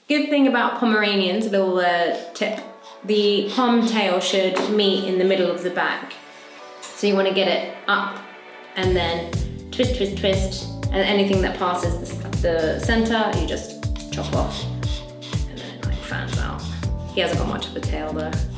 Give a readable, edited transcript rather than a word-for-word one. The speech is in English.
Good thing about Pomeranians, a little tip, the pom tail should meet in the middle of the back. So you want to get it up and then twist, twist, twist, and anything that passes the center, you just chop off, and then it like fans out. He hasn't got much of a tail though.